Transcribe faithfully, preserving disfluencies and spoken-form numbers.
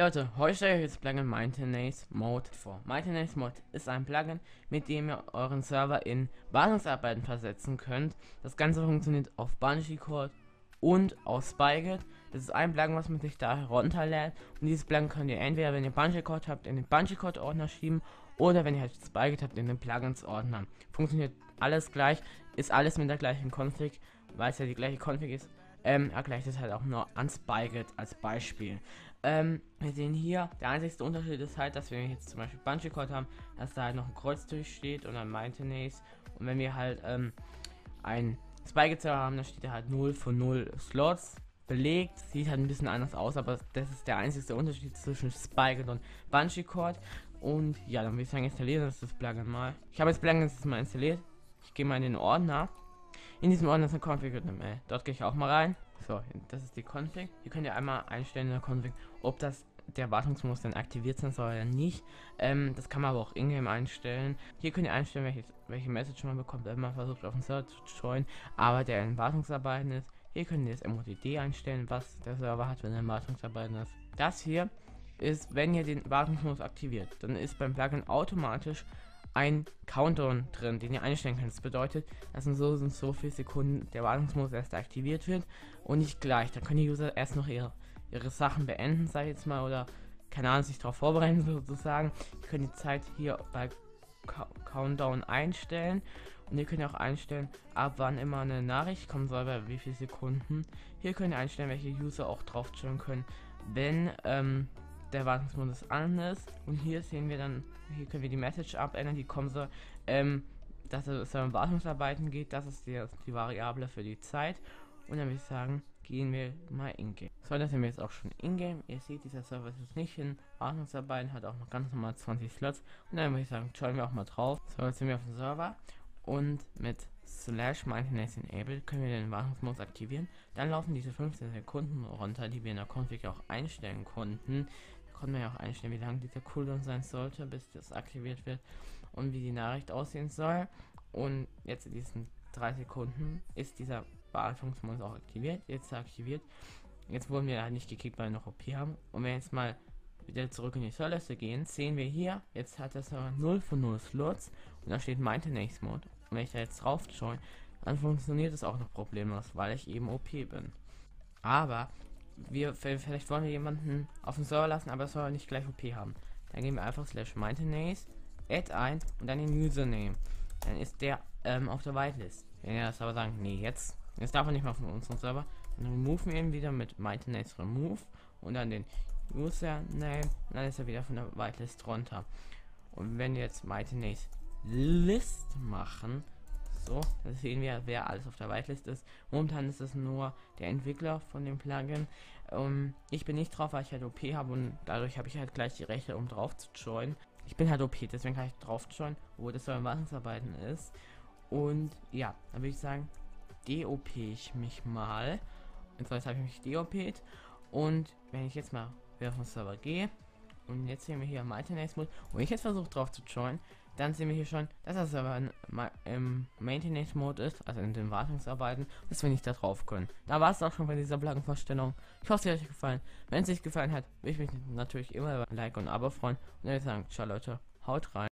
Hey Leute, heute stelle ich euch das Plugin Maintenance Mode vor. Maintenance Mode ist ein Plugin, mit dem ihr euren Server in Wartungsarbeiten versetzen könnt. Das Ganze funktioniert auf BungeeCode und auf Spygit. Das ist ein Plugin, was man sich da herunterlädt. Und dieses Plugin könnt ihr entweder, wenn ihr BungeeCode habt, in den BungeeCode-Ordner schieben oder wenn ihr halt Spygit habt, in den Plugins-Ordner. Funktioniert alles gleich, ist alles mit der gleichen Config, weil es ja die gleiche Config ist. Ähm, ergleicht es halt auch nur an Spygit als Beispiel. Ähm, wir sehen hier, der einzige Unterschied ist halt, dass wir jetzt zum Beispiel BungeeCode haben, dass da halt noch ein Kreuz durchsteht und ein Maintenance. Und wenn wir halt ähm, ein Spygit-Server haben, dann steht da halt null von null Slots belegt. Sieht halt ein bisschen anders aus, aber das ist der einzige Unterschied zwischen Spygit und BungeeCode. Und ja, dann würde ich sagen, installieren das, das Plugin mal. Ich habe das Plugin jetzt mal installiert. Ich gehe mal in den Ordner. In diesem Ordner ist eine Config und eine Mail. Dort gehe ich auch mal rein. So, das ist die Config. Hier könnt ihr einmal einstellen in der Config, ob das der Wartungsmodus dann aktiviert sein soll oder nicht. Ähm, das kann man aber auch in-game einstellen. Hier könnt ihr einstellen, welche, welche Message man bekommt, wenn man versucht auf den Server zu joinen, aber der in Wartungsarbeiten ist. Hier könnt ihr das M O D D einstellen, was der Server hat, wenn er in Wartungsarbeiten ist. Das hier ist, wenn ihr den Wartungsmodus aktiviert, dann ist beim Plugin automatisch ein Countdown drin, den ihr einstellen könnt. Das bedeutet, dass in so sind so viele Sekunden der Wartungsmodus erst aktiviert wird und nicht gleich. Da können die User erst noch ihre, ihre Sachen beenden, sag ich jetzt mal, oder keine Ahnung, sich darauf vorbereiten sozusagen. Ihr könnt die Zeit hier bei Countdown einstellen und ihr könnt auch einstellen, ab wann immer eine Nachricht kommen soll, bei wie viele Sekunden. Hier könnt ihr einstellen, welche User auch drauf chillen können, wenn ähm, der Wartungsmodus an ist. Und hier sehen wir dann, hier können wir die Message abändern, die kommen so, ähm, dass es um Wartungsarbeiten geht. Das ist die, die Variable für die Zeit. Und dann würde ich sagen, gehen wir mal in-game. So, das sind wir jetzt auch schon in-game. Ihr seht, dieser Server ist jetzt nicht in Wartungsarbeiten, hat auch noch ganz normal zwanzig Slots. Und dann würde ich sagen, schauen wir auch mal drauf. So, jetzt sind wir auf dem Server. Und mit slash maintenance enable können wir den Wartungsmodus aktivieren. Dann laufen diese fünfzehn Sekunden runter, die wir in der Config auch einstellen konnten. Konnten wir ja auch einstellen, wie lange dieser Cooldown sein sollte, bis das aktiviert wird und wie die Nachricht aussehen soll. Und jetzt in diesen drei Sekunden ist dieser Wartungsmodus auch aktiviert. Jetzt ist er aktiviert. Jetzt wurden wir halt nicht gekickt, weil wir noch O P haben. Und wenn wir jetzt mal wieder zurück in die Serverliste gehen, sehen wir hier, jetzt hat das null von null Slots und da steht Maintenance Mode. Und wenn ich da jetzt drauf schaue, dann funktioniert es auch noch problemlos, weil ich eben O P bin. Aber wir vielleicht wollen wir jemanden auf den Server lassen, aber soll nicht gleich O P haben. Dann gehen wir einfach slash maintenance, add ein und dann den Username. Dann ist der ähm, auf der Whitelist. Wenn ihr das aber sagen, nee, jetzt, jetzt darf er nicht mal von unserem Server, dann removen wir ihn wieder mit maintenance remove und dann den Username und dann ist er wieder von der Whitelist runter. Und wenn wir jetzt maintenance list machen, so, dann sehen wir, wer alles auf der Whitelist ist. Momentan ist es nur der Entwickler von dem Plugin. Ähm, ich bin nicht drauf, weil ich halt O P habe und dadurch habe ich halt gleich die Rechte, um drauf zu joinen. Ich bin halt O P, deswegen kann ich drauf joinen, wo das so in Wartungsarbeiten ist. Und ja, dann würde ich sagen, D O P ich mich mal. Und zwar habe ich mich D O P'd. Und wenn ich jetzt mal wieder auf den Server gehe, und jetzt sehen wir hier Maintenance Mode, und wenn ich jetzt versuche drauf zu joinen, dann sehen wir hier schon, dass das aber im Maintenance Mode ist, also in den Wartungsarbeiten, dass wir nicht da drauf können. Da war es auch schon bei dieser Plugin-Vorstellung. Ich hoffe, es hat euch gefallen. Wenn es euch gefallen hat, würde ich mich natürlich immer über ein Like und ein Abo freuen. Und dann würde ich sagen, ciao Leute, haut rein.